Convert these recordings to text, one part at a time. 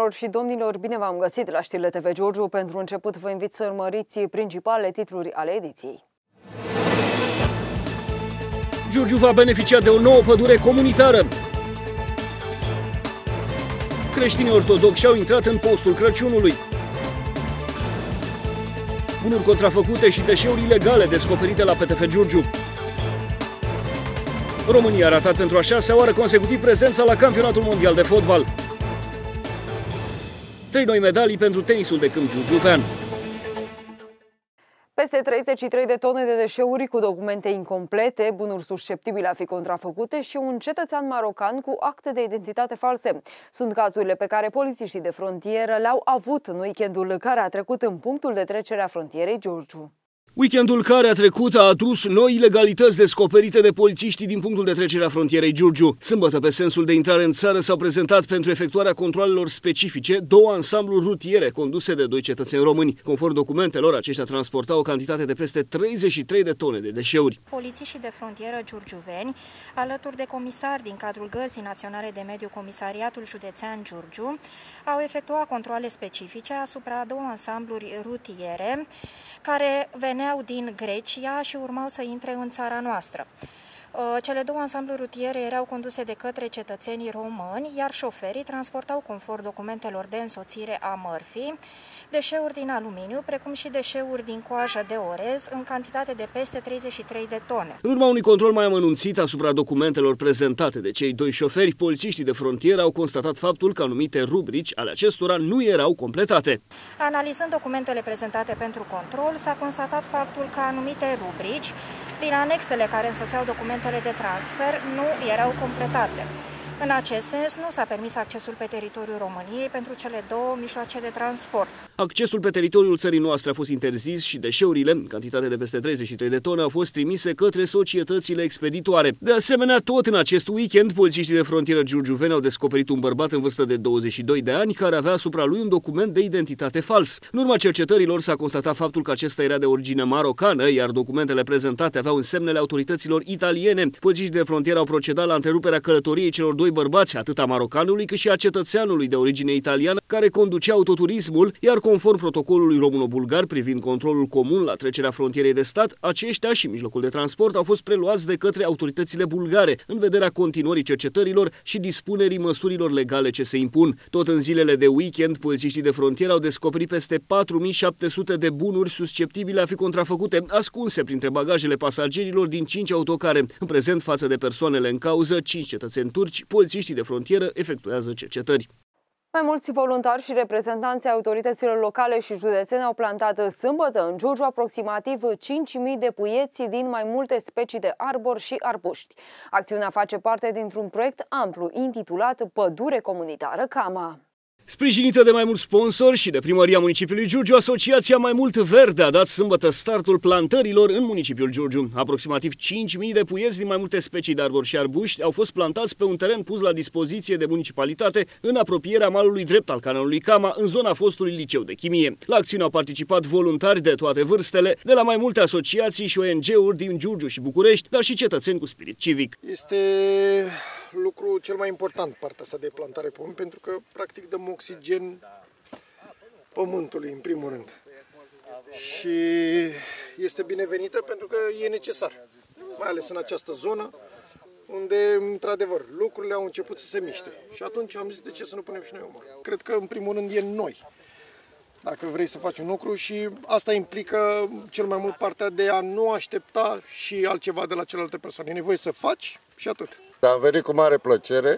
Doamnelor și domnilor, bine v-am găsit la știrile TV Giurgiu. Pentru început vă invit să urmăriți principalele titluri ale ediției. Giurgiu va beneficia de o nouă pădure comunitară. Creștinii ortodoxi au intrat în postul Crăciunului. Bunuri contrafăcute și deșeuri ilegale descoperite la PTF Giurgiu. România a ratat pentru a 6-a oară consecutiv prezența la Campionatul Mondial de Fotbal. 3 noi medalii pentru tenisul de câmp giurgiuvean. Peste 33 de tone de deșeuri cu documente incomplete, bunuri susceptibile a fi contrafăcute și un cetățean marocan cu acte de identitate false. Sunt cazurile pe care polițiștii de frontieră le-au avut în weekendul care a trecut în punctul de trecere a frontierei Giurgiu. Weekendul care a trecut a adus noi ilegalități descoperite de polițiștii din punctul de trecere a frontierei Giurgiu. Sâmbătă, pe sensul de intrare în țară, s-au prezentat pentru efectuarea controalelor specifice 2 ansambluri rutiere conduse de 2 cetățeni români. Conform documentelor, aceștia transportau o cantitate de peste 33 de tone de deșeuri. Polițiștii de frontieră giurgiuveni, alături de comisari din cadrul Gărzii Naționale de Mediu, Comisariatul Județean Giurgiu, au efectuat controale specifice asupra 2 ansambluri rutiere care veneau din Grecia și urmau să intre în țara noastră. Cele 2 ansambluri rutiere erau conduse de către cetățenii români, iar șoferii transportau, conform documentelor de însoțire a mărfii, deșeuri din aluminiu, precum și deșeuri din coajă de orez, în cantitate de peste 33 de tone. În urma unui control mai amănunțit asupra documentelor prezentate de cei 2 șoferi, polițiștii de frontieră au constatat faptul că anumite rubrici ale acestora nu erau completate. Analizând documentele prezentate pentru control, s-a constatat faptul că anumite rubrici din anexele care însoțeau documentele de transfer nu erau completate. În acest sens, nu s-a permis accesul pe teritoriul României pentru cele 2 mijloace de transport. Accesul pe teritoriul țării noastre a fost interzis și deșeurile, în cantitate de peste 33 de tone, au fost trimise către societățile expeditoare. De asemenea, tot în acest weekend, polițiștii de frontieră giurgiuveni au descoperit un bărbat în vârstă de 22 de ani care avea asupra lui un document de identitate fals. În urma cercetărilor s-a constatat faptul că acesta era de origine marocană, iar documentele prezentate aveau semnele autorităților italiene. Polițiștii de frontieră au procedat la întreruperea călătoriei celor 2 bărbați, atât a marocanului cât și a cetățeanului de origine italiană, care conducea autoturismul, iar conform protocolului româno-bulgar privind controlul comun la trecerea frontierei de stat, aceștia și mijlocul de transport au fost preluați de către autoritățile bulgare, în vederea continuării cercetărilor și dispunerii măsurilor legale ce se impun. Tot în zilele de weekend, polițiștii de frontieră au descoperit peste 4700 de bunuri susceptibile a fi contrafăcute, ascunse printre bagajele pasagerilor din 5 autocare. În prezent, față de persoanele în cauză, 5 cetățeni turci, polițiștii de frontieră efectuează cercetări. Mai mulți voluntari și reprezentanții autorităților locale și județene au plantat sâmbătă în Giurgiu aproximativ 5.000 de puieți din mai multe specii de arbori și arbuști. Acțiunea face parte dintr-un proiect amplu intitulat Pădure Comunitară Cama. Sprijinită de mai mulți sponsori și de primăria municipiului Giurgiu, Asociația Mai Mult Verde a dat sâmbătă startul plantărilor în municipiul Giurgiu. Aproximativ 5.000 de puieți din mai multe specii de arbori și arbuști au fost plantați pe un teren pus la dispoziție de municipalitate în apropierea malului drept al canalului Cama, în zona fostului liceu de chimie. La acțiune au participat voluntari de toate vârstele, de la mai multe asociații și ONG-uri din Giurgiu și București, dar și cetățeni cu spirit civic. Este lucru cel mai important, partea asta de plantare pământ, pentru că practic dăm oxigen pământului în primul rând. Și este binevenită pentru că e necesar, mai ales în această zonă unde, într-adevăr, lucrurile au început să se miște. Și atunci am zis, de ce să nu punem și noi umăr? Cred că, în primul rând, e noi, dacă vrei să faci un lucru, și asta implică cel mai mult partea de a nu aștepta și altceva de la celelalte persoane. E nevoie să faci și atât. Am venit cu mare plăcere.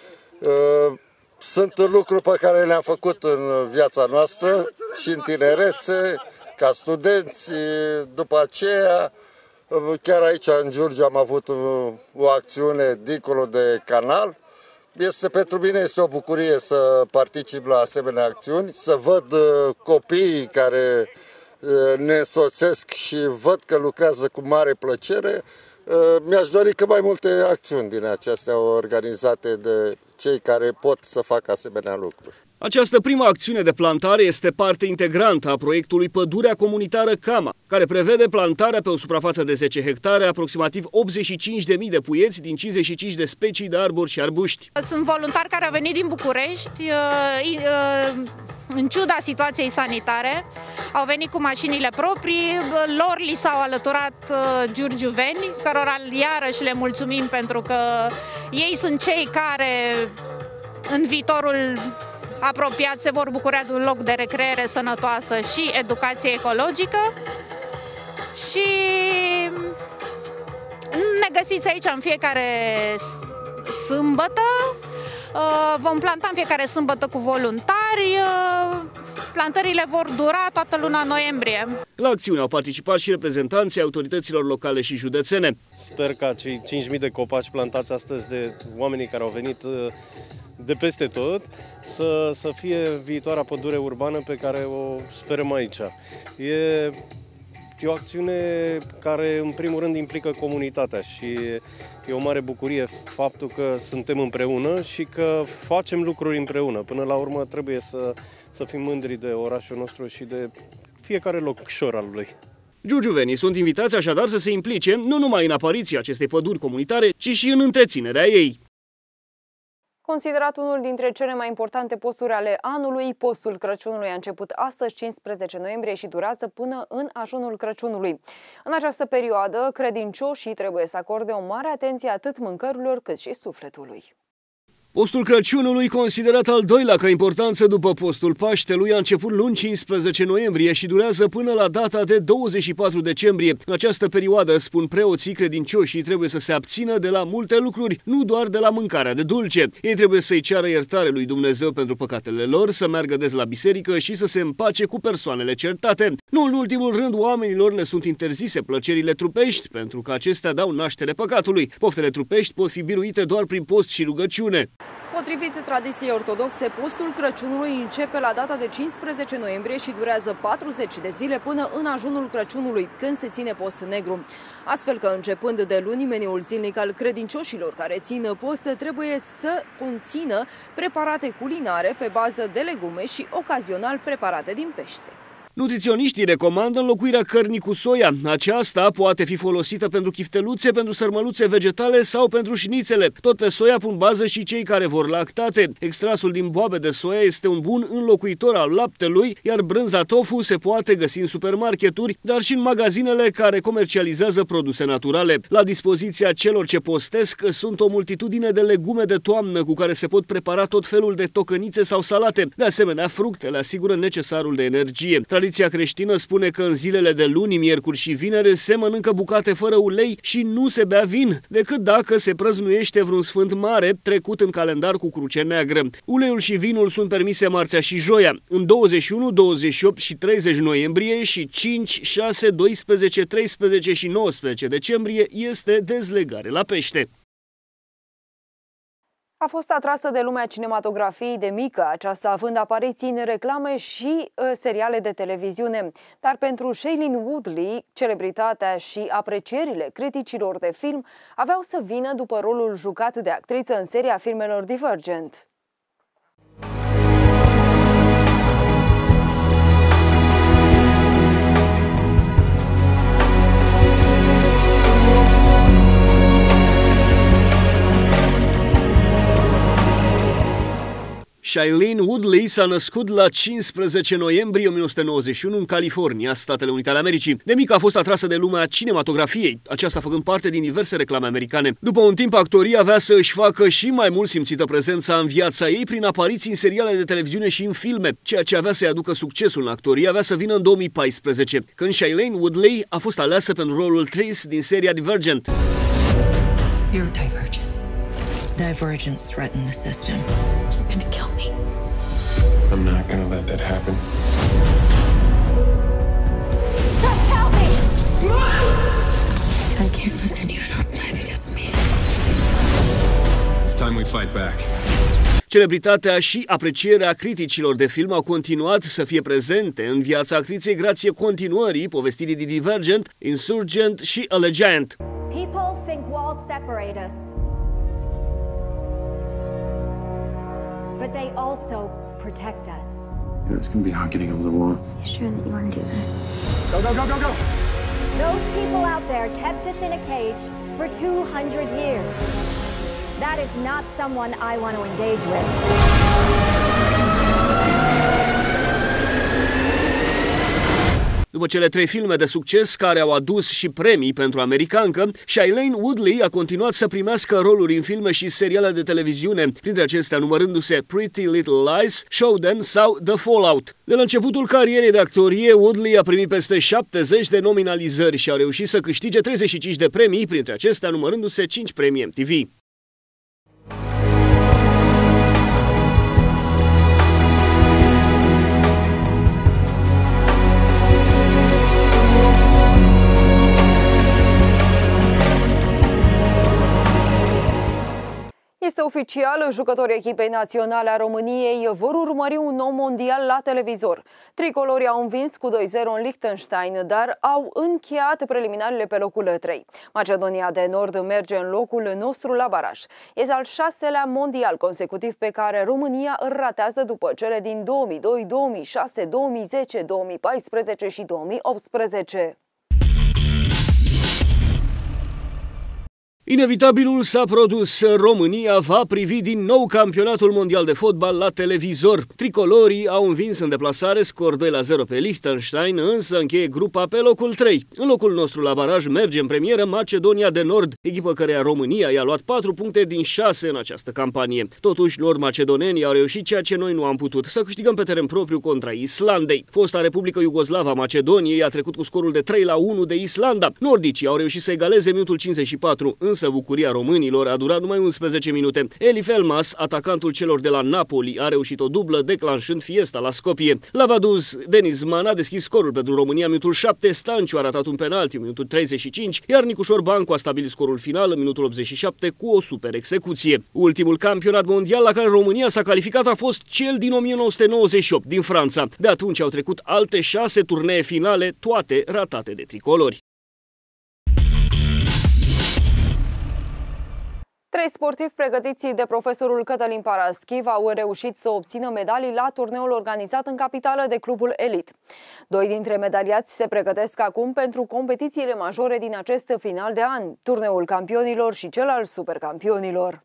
Sunt lucruri pe care le-am făcut în viața noastră și în tinerețe, ca studenți. După aceea, chiar aici în Giurgiu am avut o acțiune dincolo de canal. Pentru mine este o bucurie să particip la asemenea acțiuni, să văd copiii care ne însoțesc și văd că lucrează cu mare plăcere. Mi-aș dori că mai multe acțiuni din acestea organizate de cei care pot să facă asemenea lucruri. Această primă acțiune de plantare este parte integrantă a proiectului Pădurea Comunitară Cama, care prevede plantarea pe o suprafață de 10 hectare aproximativ 85.000 de puieți din 55 de specii de arbori și arbuști. Sunt voluntari care au venit din București, în ciuda situației sanitare, au venit cu mașinile proprii, lor li s-au alăturat giurgiuveni, cărora iarăși le mulțumim pentru că ei sunt cei care în viitorul apropiat se vor bucura de un loc de recreere sănătoasă și educație ecologică. Și ne găsiți aici în fiecare sâmbătă. Vom planta în fiecare sâmbătă cu voluntari. Plantările vor dura toată luna noiembrie. La acțiune au participat și reprezentanții autorităților locale și județene. Sper ca cei 5.000 de copaci plantați astăzi de oamenii care au venit de peste tot să fie viitoarea pădure urbană pe care o sperăm aici. E o acțiune care în primul rând implică comunitatea și e o mare bucurie faptul că suntem împreună și că facem lucruri împreună. Până la urmă trebuie să fim mândri de orașul nostru și de fiecare locșor al lui. Giurgiuvenii sunt invitați așadar să se implice nu numai în apariția acestei păduri comunitare, ci și în întreținerea ei. Considerat unul dintre cele mai importante posturi ale anului, postul Crăciunului a început astăzi, 15 noiembrie, și durează până în ajunul Crăciunului. În această perioadă, credincioșii trebuie să acorde o mare atenție atât mâncărurilor cât și sufletului. Postul Crăciunului, considerat al doilea ca importanță după postul Paștelui, a început luni 15 noiembrie și durează până la data de 24 decembrie. În această perioadă, spun preoții, credincioșii trebuie să se abțină de la multe lucruri, nu doar de la mâncarea de dulce. Ei trebuie să-i ceară iertare lui Dumnezeu pentru păcatele lor, să meargă des la biserică și să se împace cu persoanele certate. Nu în ultimul rând, oamenilor le sunt interzise plăcerile trupești, pentru că acestea dau naștere păcatului. Poftele trupești pot fi biruite doar prin post și rugăciune. Potrivit tradiției ortodoxe, postul Crăciunului începe la data de 15 noiembrie și durează 40 de zile până în ajunul Crăciunului, când se ține post negru. Astfel că, începând de luni, meniul zilnic al credincioșilor care țin post trebuie să conțină preparate culinare pe bază de legume și ocazional preparate din pește. Nutriționiștii recomandă înlocuirea cărnii cu soia. Aceasta poate fi folosită pentru chifteluțe, pentru sărmăluțe vegetale sau pentru șnițele. Tot pe soia pun bază și cei care vor lactate. Extrasul din boabe de soia este un bun înlocuitor al laptelui, iar brânza tofu se poate găsi în supermarketuri, dar și în magazinele care comercializează produse naturale. La dispoziția celor ce postesc sunt o multitudine de legume de toamnă cu care se pot prepara tot felul de tocănițe sau salate. De asemenea, fructele asigură necesarul de energie. Tradiția creștină spune că în zilele de luni, miercuri și vineri se mănâncă bucate fără ulei și nu se bea vin, decât dacă se prăznuiește vreun sfânt mare trecut în calendar cu cruce neagră. Uleiul și vinul sunt permise marțea și joia. În 21, 28 și 30 noiembrie și 5, 6, 12, 13 și 19 decembrie este dezlegare la pește. A fost atrasă de lumea cinematografiei de mică, aceasta având apariții în reclame și seriale de televiziune. Dar pentru Shailene Woodley, celebritatea și aprecierile criticilor de film aveau să vină după rolul jucat de actriță în seria filmelor Divergent. Shailene Woodley s-a născut la 15 noiembrie 1991 în California, Statele Unite ale Americii. De mică a fost atrasă de lumea cinematografiei, aceasta făcând parte din diverse reclame americane. După un timp, actoria avea să își facă și mai mult simțită prezența în viața ei prin apariții în seriale de televiziune și în filme. Ceea ce avea să-i aducă succesul în actorie avea să vină în 2014, când Shailene Woodley a fost aleasă pentru rolul Tris din seria Divergent. You're Divergent. Divergence threaten the system. She's gonna kill me. I'm not gonna let that happen. Just help me! I can't let anyone else die because of me. It's time we fight back. Celebritatea și aprecierea criticilor de film au continuat să fie prezente în viața actriței grație continuării povestirii de Divergent, Insurgent și Allegiant. People think walls separate us. But they also protect us. It's gonna be hard getting over the wall. You sure that you want to do this? Go, go, go, go, go! Those people out there kept us in a cage for 200 years. That is not someone I want to engage with. După cele 3 filme de succes care au adus și premii pentru americancă, Shailene Woodley a continuat să primească roluri în filme și seriale de televiziune, printre acestea numărându-se Pretty Little Lies, Showdown sau The Fallout. De la începutul carierei de actorie, Woodley a primit peste 70 de nominalizări și a reușit să câștige 35 de premii, printre acestea numărându-se 5 premii MTV. Este oficial, jucătorii echipei naționale a României vor urmări un nou mondial la televizor. Tricolorii au învins cu 2-0 în Liechtenstein, dar au încheiat preliminarele pe locul 3. Macedonia de Nord merge în locul nostru la baraj. Este al 6-lea mondial consecutiv pe care România îl ratează după cele din 2002, 2006, 2010, 2014 și 2018. Inevitabilul s-a produs. România va privi din nou campionatul mondial de fotbal la televizor. Tricolorii au învins în deplasare scor 2-0 pe Liechtenstein, însă încheie grupa pe locul 3. În locul nostru la baraj merge în premieră Macedonia de Nord, echipă căreia România i-a luat 4 puncte din 6 în această campanie. Totuși, nord-macedonenii au reușit ceea ce noi nu am putut, să câștigăm pe teren propriu contra Islandei. Fosta Republică Iugoslava Macedoniei a trecut cu scorul de 3-1 de Islanda. Nordicii au reușit să egaleze minutul 54, însă bucuria românilor a durat numai 11 minute. Elif Elmas, atacantul celor de la Napoli, a reușit o dublă, declanșând fiesta la Skopje. La Vaduz, Denis Man a deschis scorul pentru România în minutul 7, Stanciu a ratat un penalti în minutul 35, iar Nicușor Bancu a stabilit scorul final în minutul 87 cu o super execuție. Ultimul campionat mondial la care România s-a calificat a fost cel din 1998, din Franța. De atunci au trecut alte 6 turnee finale, toate ratate de tricolori. 3 sportivi pregătiți de profesorul Cătălin Paraschiv au reușit să obțină medalii la turneul organizat în capitală de clubul Elit. 2 dintre medaliați se pregătesc acum pentru competițiile majore din acest final de an, turneul campionilor și cel al supercampionilor.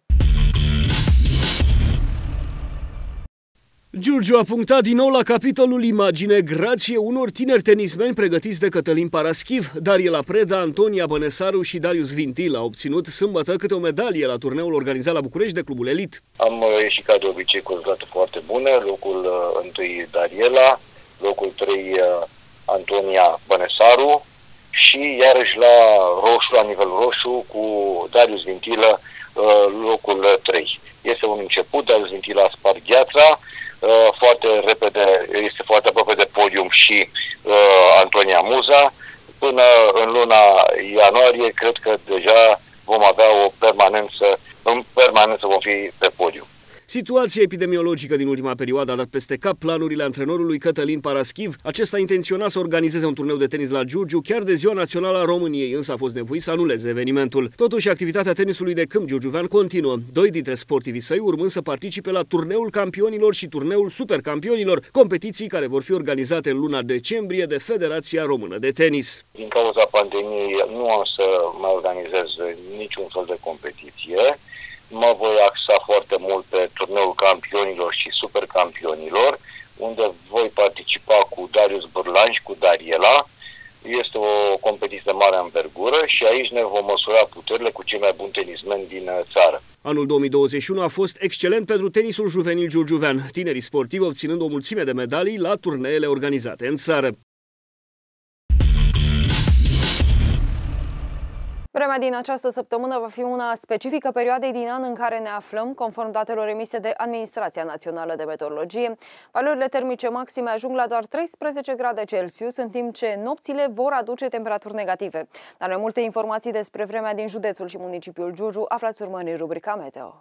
Giurgiu a punctat din nou la capitolul imagine grație unor tineri tenismeni pregătiți de Cătălin Paraschiv. Dariela Preda, Antonia Bănesaru și Darius Vintil au obținut sâmbătă câte o medalie la turneul organizat la București de clubul Elit. Am ieșit ca de obicei cu rezultate foarte bune. Locul 1 Dariela, locul 3 Antonia Bănesaru și iarăși la roșu, la nivel roșu, cu Darius Vintilă, locul 3. Este un început, Darius Vintilă a spart gheața. Foarte repede, este foarte aproape de podium și Antonia Muza. Până în luna ianuarie, cred că deja vom avea o permanență, în permanență vom fi pe podium. Situația epidemiologică din ultima perioadă a dat peste cap planurile antrenorului Cătălin Paraschiv. Acesta intenționa să organizeze un turneu de tenis la Giurgiu chiar de Ziua Națională a României, însă a fost nevoit să anuleze evenimentul. Totuși, activitatea tenisului de câmp giurgiuvean continuă. 2 dintre sportivii săi urmând să participe la turneul campionilor și turneul supercampionilor, competiții care vor fi organizate în luna decembrie de Federația Română de Tenis. Din cauza pandemiei nu am să mai organizez niciun fel de competiție. Mă voi axa foarte mult pe turneul campionilor și supercampionilor, unde voi participa cu Darius Bârlan și cu Dariela. Este o competiție de mare învergură și aici ne vom măsura puterile cu cei mai buni tenismeni din țară. Anul 2021 a fost excelent pentru tenisul juvenil giurgiuvean, tinerii sportivi obținând o mulțime de medalii la turneele organizate în țară. Vremea din această săptămână va fi una specifică perioadei din an în care ne aflăm, conform datelor emise de Administrația Națională de Meteorologie. Valorile termice maxime ajung la doar 13 grade Celsius, în timp ce nopțile vor aduce temperaturi negative. Dar mai multe informații despre vremea din județul și municipiul Giurgiu aflați urmând în rubrica Meteo.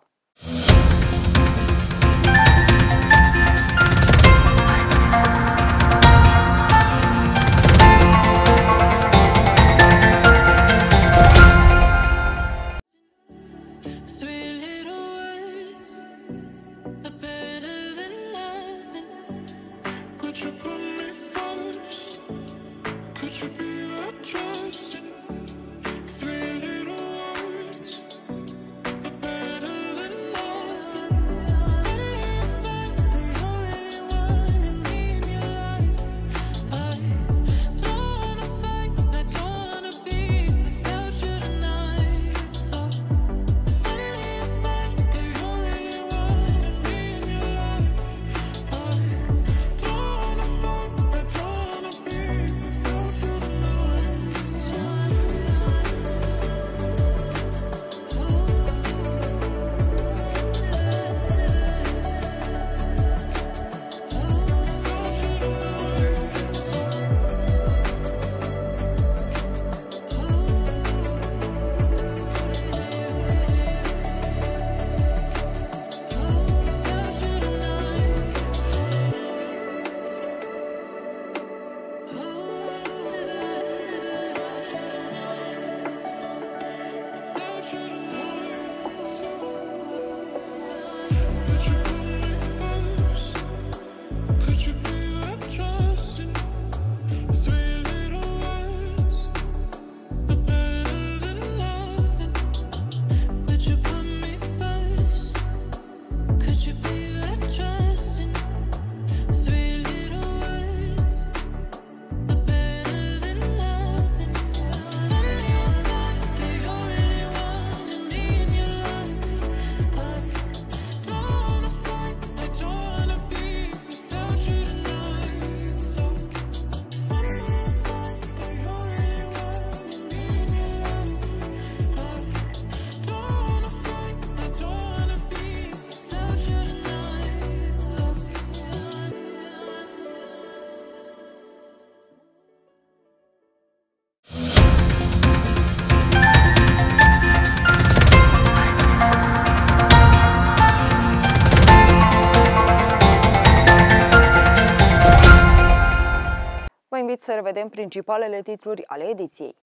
invit să revedem principalele titluri ale ediției.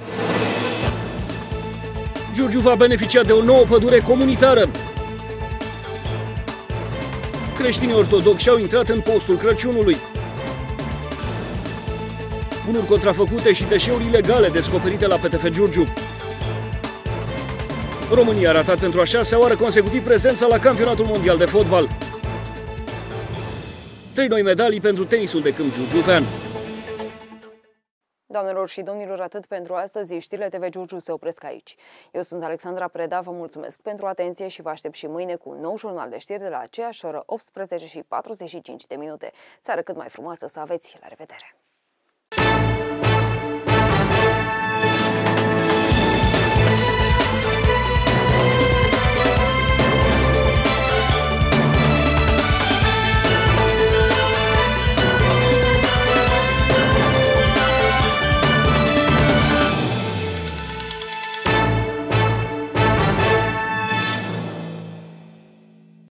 Giurgiu va beneficia de o nouă pădure comunitară. Creștinii ortodoxi au intrat în postul Crăciunului. Bunuri contrafăcute și deșeuri ilegale descoperite la PTF Giurgiu. România a ratat pentru a 6-a oară consecutiv prezența la Campionatul Mondial de Fotbal. 3 noi medalii pentru tenisul de câmp giurgiuvean. Doamnelor și domnilor, atât pentru astăzi. Știrile TV Giurgiu se opresc aici. Eu sunt Alexandra Preda, vă mulțumesc pentru atenție și vă aștept și mâine cu un nou jurnal de știri de la aceeași oră, 18:45. Seară cât mai frumoasă să aveți. La revedere!